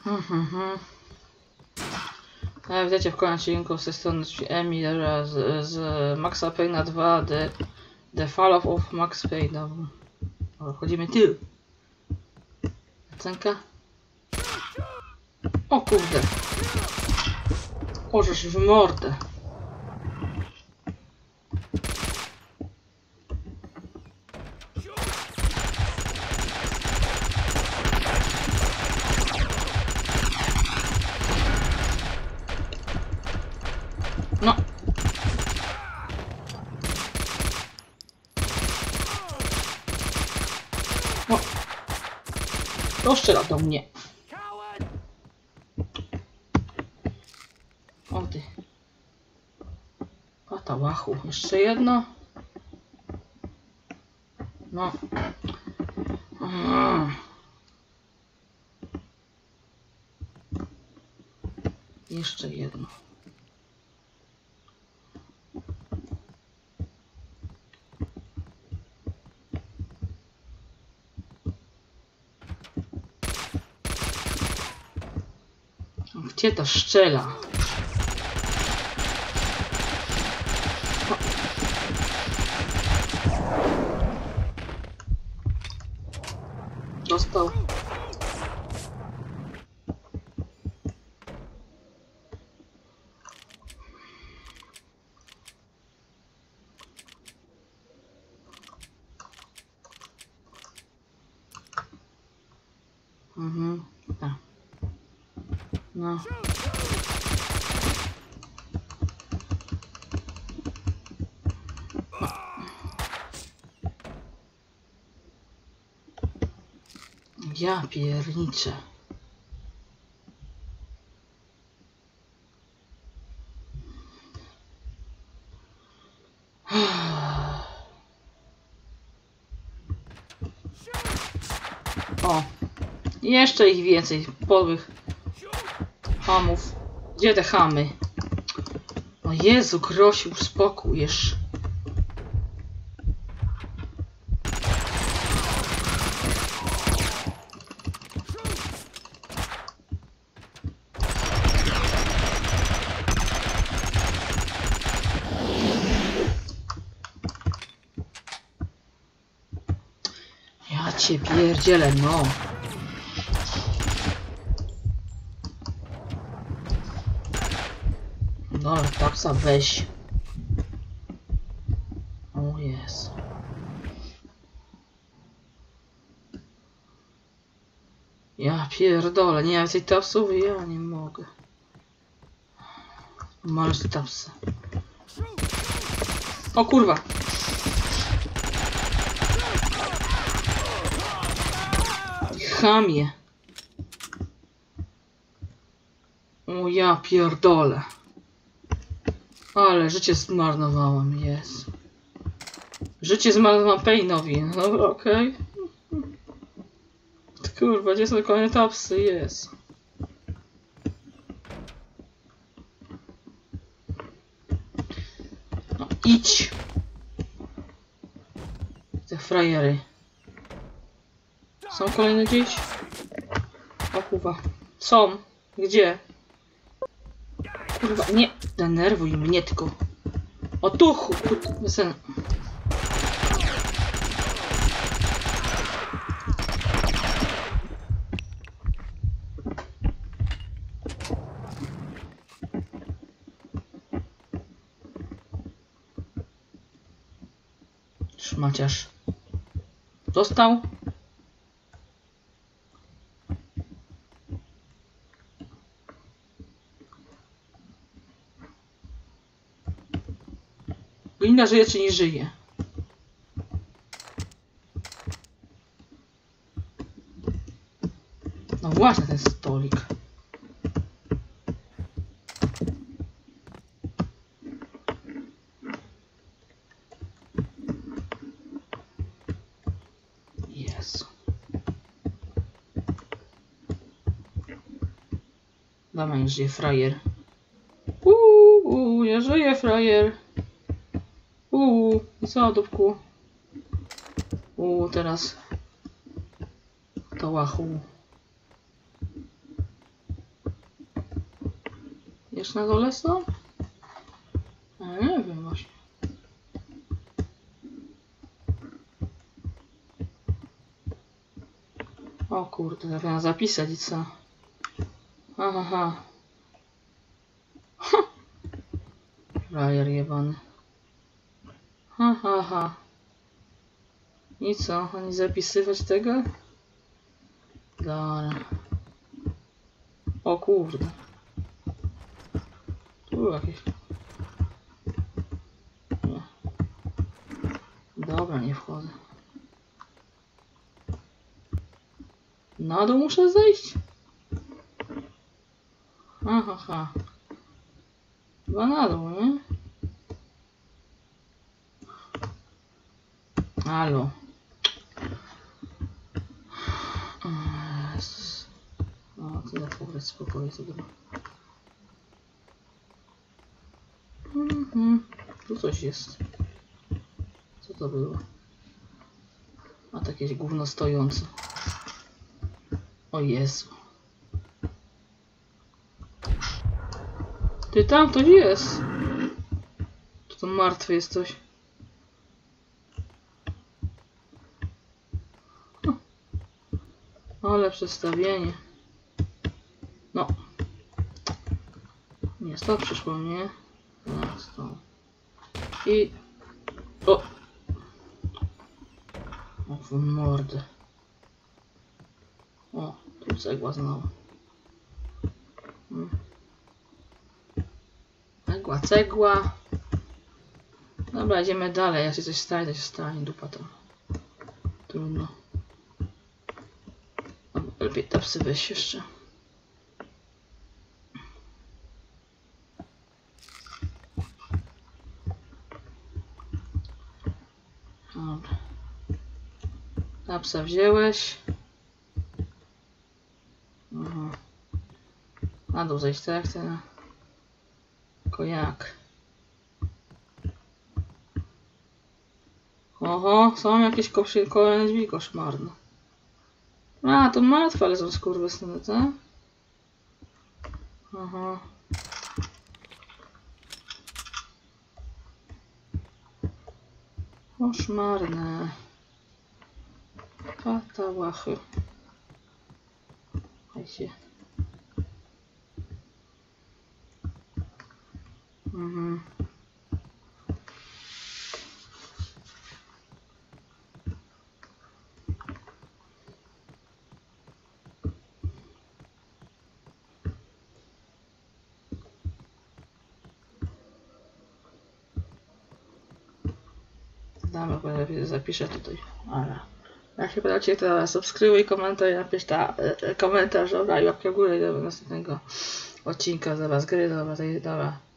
Jak wiecie, w kolejnym odcinku z tej strony Emil z Maxa Payne'a 2 The Fall of Max Payne. Wchodzimy tu. Cenka. O kurde. Ożeż w mordę. No. No. To strzela do mnie. O ty. Patałachu. Jeszcze jedno. No. Jeszcze jedno. Gdzie to strzela? Dostał. Tak. No. Ja pierniczę. O, jeszcze ich więcej podłych hamów. Gdzie te chamy? O Jezu, Grosiu, uspokójesz. Ja cię pierdzielę, no. Dobra, tapsa weź. O Jezu. Ja pierdolę, nie więcej tapsów? Ja nie mogę. Masz tapsy. O kurwa. Chamie. O ja pierdolę. Ale życie zmarnowałem, jest. Życie zmarnowałem Payne'owi. Dobra, okej. Kurwa, gdzie są kolejne tapsy? Jest. No, idź. Te frajery. Są kolejne gdzieś? O kurwa. Są. Gdzie? Kurwa, nie denerwuj mnie tylko. O tu kurwa. Sen. Szmaciarz. Dostał? Glina żyje czy nie żyje? No właśnie ten stolik. Jezu. Dawaj, nie żyje frajer. Nie żyje frajer. Zadupku. Teraz to łachu. też na dole są? Ja nie wiem właśnie. O kurde, trzeba zapisać i co? Aha. Frajer jebany. Ha. I co? A nie zapisywać tego? Dobra. O kurde. Tu jakieś... Nie. Dobra, nie wchodzę. Na dół muszę zejść? Aha. Chyba na dół, nie? Halo. Jezus. O, tyle powiedz spokojnie sobie. Tu coś jest. Co to było? A to jakieś gówno stojące. O Jezu. Ty tam ktoś jest. Czy to martwy jest coś? Ale przedstawienie. No. Nie, stąd przyszło, nie? No, stąd. I... O! O, w mordę. O, tu cegła znowu. Cegła. Dobra, idziemy dalej. Jak się coś stanie, to się stanie. Dupa to. Trudno. Lepiej tapsy weź jeszcze. Dobra. Tapsa wzięłeś. Aha. Na dół zejść, tak? Tylko jak? Oho, są jakieś kolejne drzwi koszmarne. A, to martwe, ale są skurwysyny, tak? Aha. Koszmarne. Patałachy. Haj się. Damy, bo zapiszę tutaj. Ale. Jak się podobacie, to subskrybuj, komentuj, napisz komentarz, dobra, i łapkę w górę do następnego odcinka. Dobra, z gry, dobra.